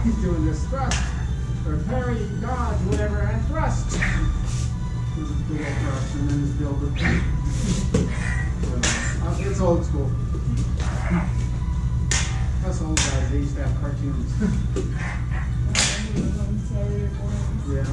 He's doing this thrust, or parry, dodge, whatever, and thrust. Do a big old thrust, and then just build it. It's old school. Us old guys, they used to have cartoons. Yeah.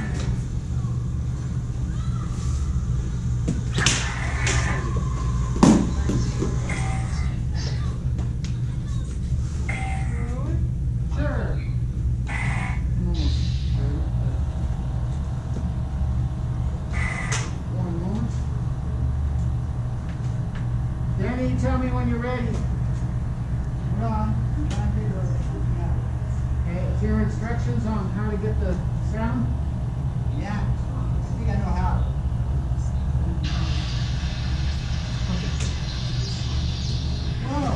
Tell me when you're ready. Hold on. Okay, clear instructions on how to get the sound? Yeah. I think I know how. Whoa.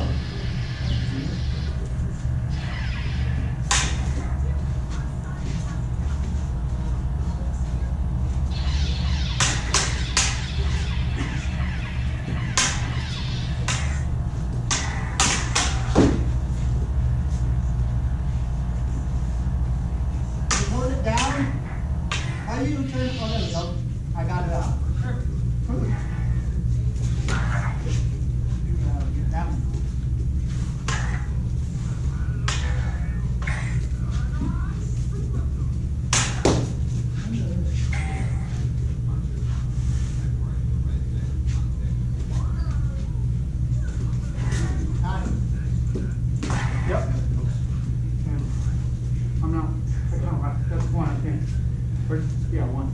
Yeah, one.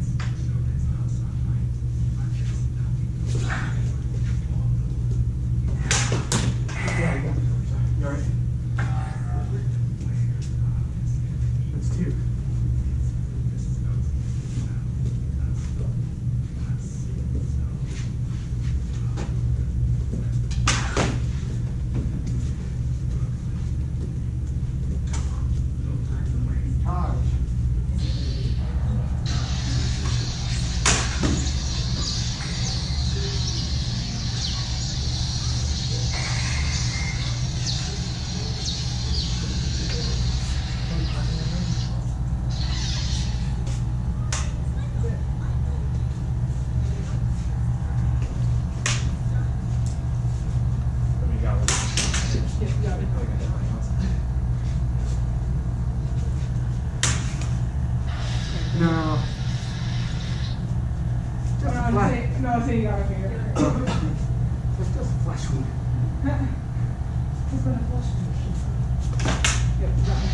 Yeah, you alright? That's two. No. Just No, see, you got it here. It's just a flesh wound. It's been a flush. Yep, you got it.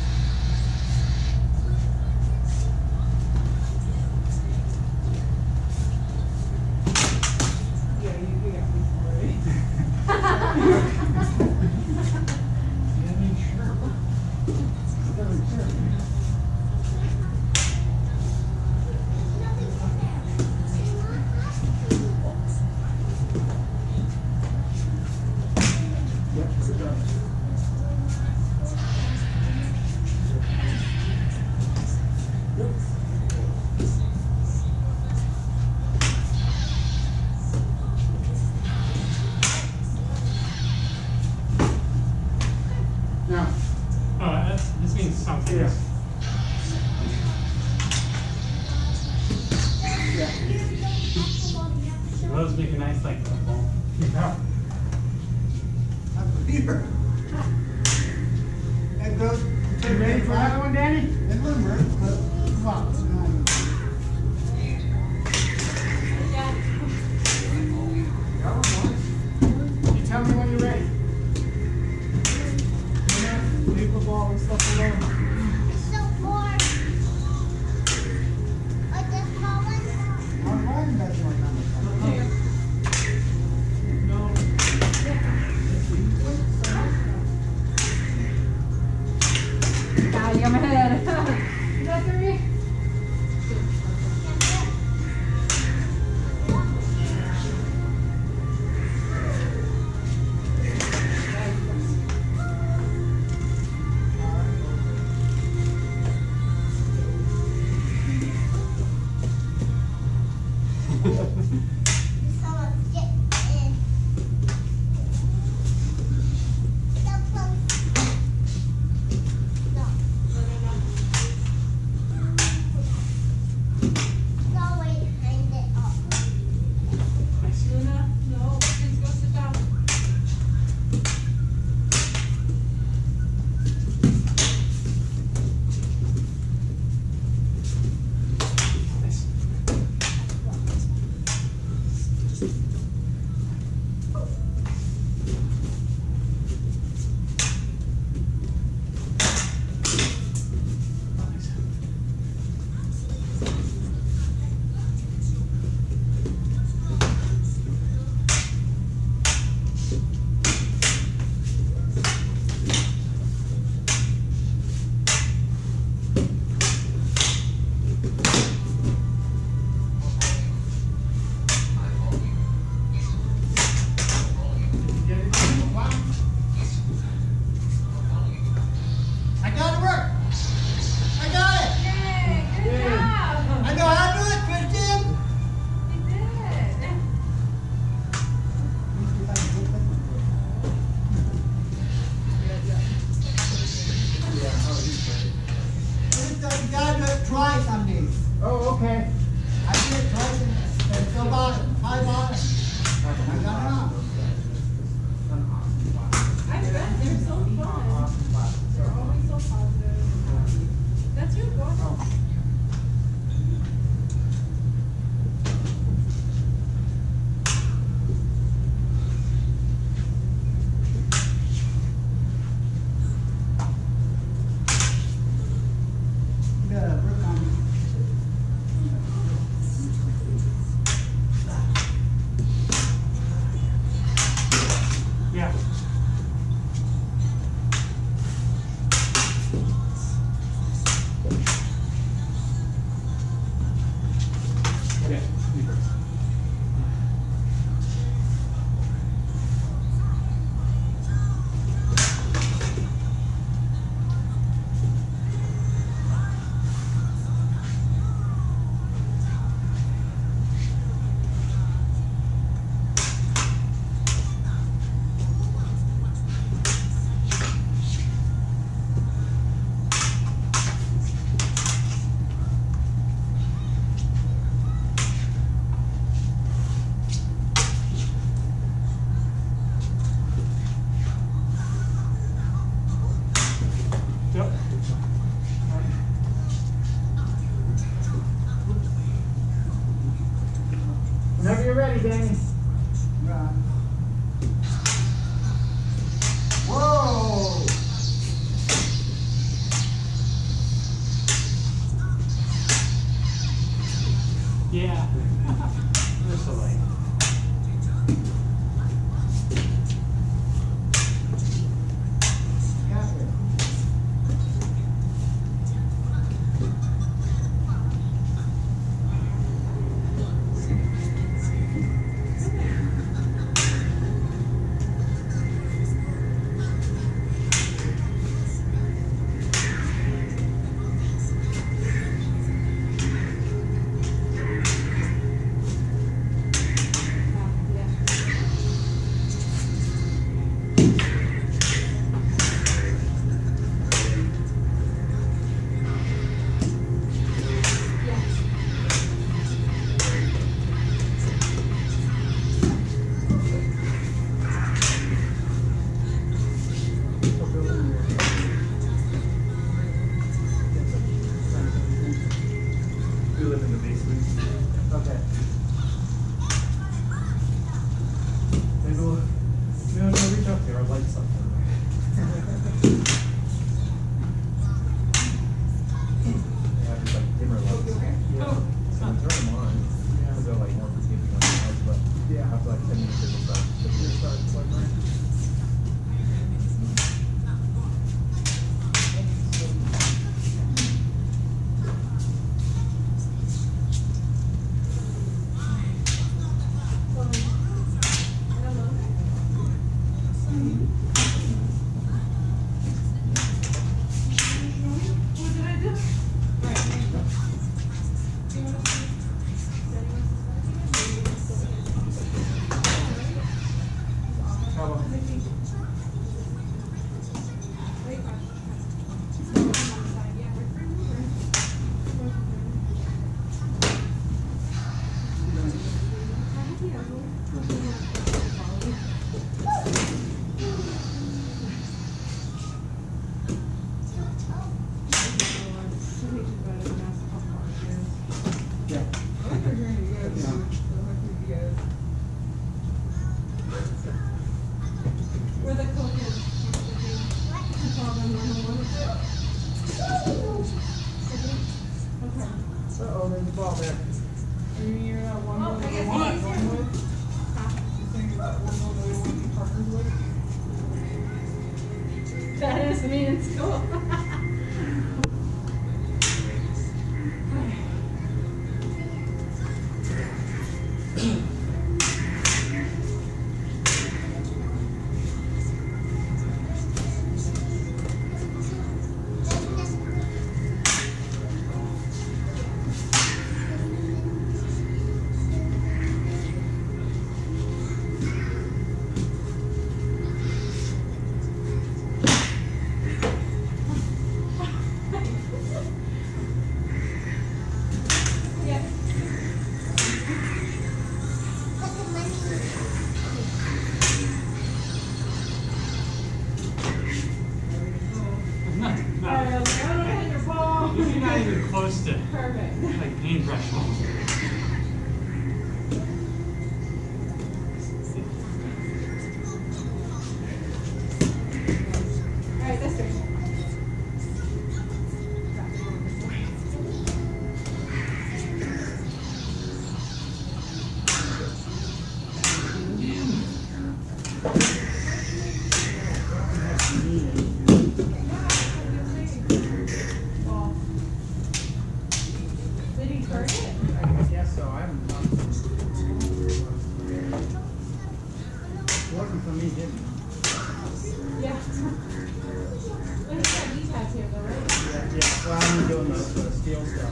Yeah, you got me already. This means something. Yeah. Those make a nice like football. Yeah. That's a beaver. That goes. You ready for another one, Danny? It wouldn't work, but come on. You tell me when you're ready. Leave the ball and stuff alone. It's so bored. Like this small one? I'm riding that one. No. Ah, you got my head. Is that three? So let's get in. So close. No. Yeah, you first. Yep. Whenever you're ready, Danny. Right. Whoa! Yeah. They're so light. Got it. We live in the basement. Okay. Maybe we'll reach up there. I'd like something. Yeah, just like dimmer lights. Yeah. So we turn them on. Yeah. Because they're like more forgiving on the house, but Yeah. after like 10 minutes it'll start. Just start flickering. What did I do? Trouble. Yeah. Where the coat is. Okay. Uh-oh, there's a ball there. You hear that one Oh, more I that guess you want it is. going with? You think that one more that you want to be partners with? That is me in school. so I haven't talked to him. It wasn't for me, didn't it? Yeah. Well, he's got knee pads here though, right? Yeah. Well, I've been doing the steel stuff.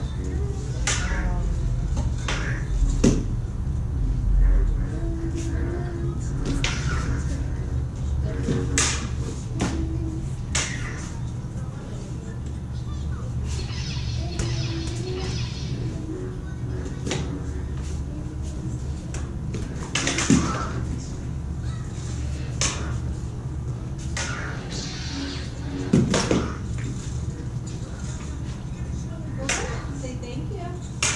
Say thank you.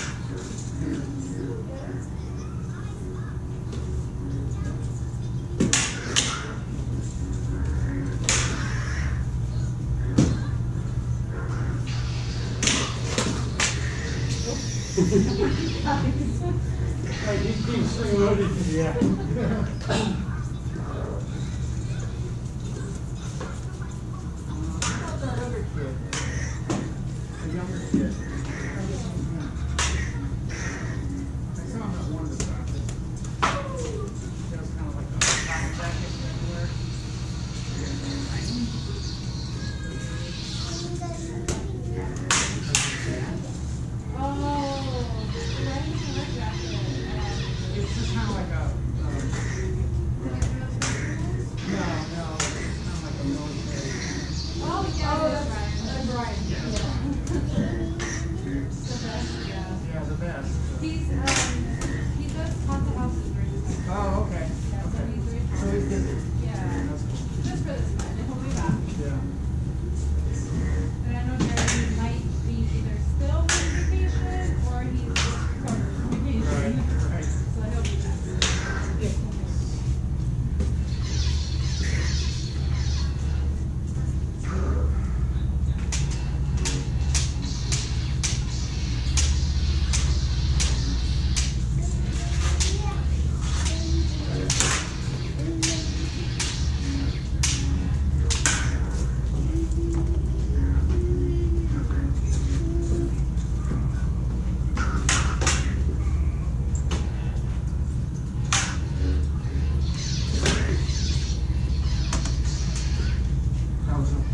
Like he's being swing-loaded. Yeah. The other kid. The younger kid. I saw him at one of the practice. He has kind of like a cotton jacket everywhere. It's just kind of like a, no, it's kind of like a military. Oh, that's right. Yeah. The best, yeah. Yeah, the best. He does haunted houses during the summer. Oh, okay. Yeah, so Okay. he's very So he's busy. Yeah. That's cool. Just for this time, and he'll be back. Yeah. And I know Jeremy might be either still on vacation or he's just recovered from vacation. Right. So he'll be back. That was it.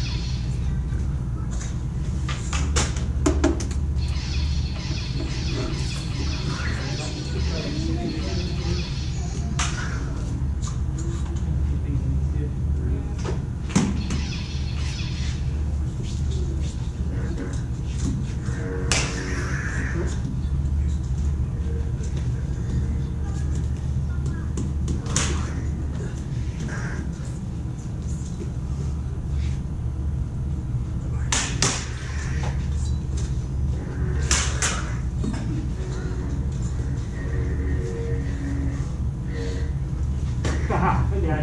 Yeah.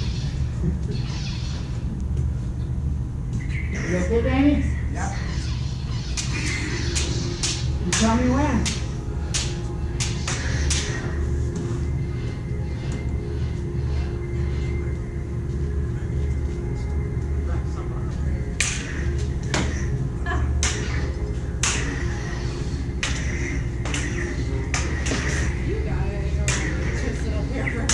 You okay, Danny? Yep. You tell me when. You got it. Just sit up here.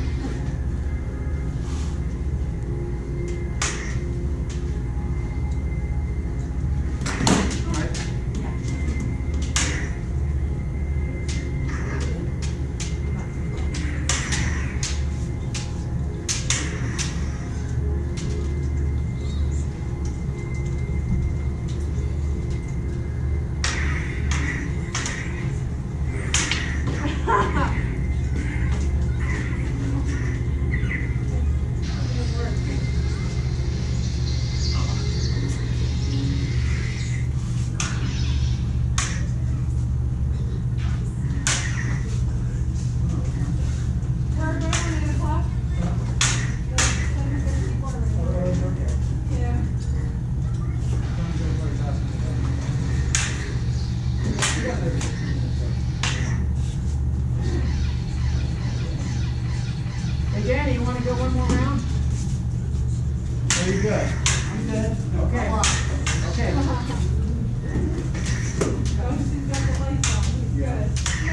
Hey, Danny, you want to go one more round? Are you good? I'm good. Okay. Okay. Oh, she's got the lights on. He's Yeah. good.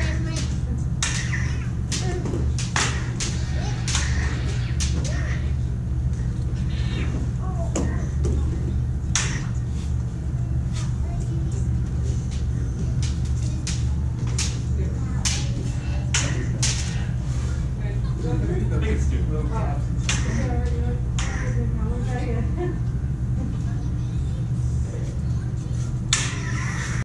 Oh.